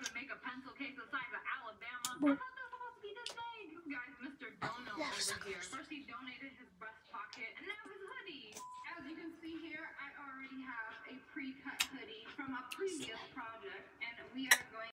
to make a pencil case the size of Alabama. I thought that was supposed to be this big. This guy's Mr. Dono over here. First he donated his breast pocket, and now his hoodie. As you can see here, I already have a pre-cut hoodie from a previous project, and we are going